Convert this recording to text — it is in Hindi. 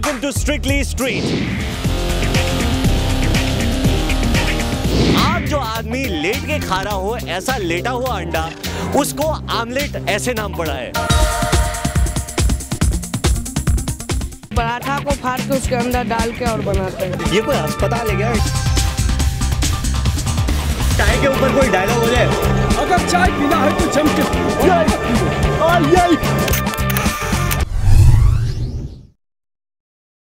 Welcome to Strictly Street. आज जो आदमी लेट के खा रहा हो ऐसा लेटा हुआ अंडा, उसको आमलेट ऐसे नाम पड़ा है। पराठा को फाड़ के उसके अंदर डाल के और बनाते हैं। ये कोई अस्पताल है क्या? चाय के ऊपर कोई डायलॉग हो जाए।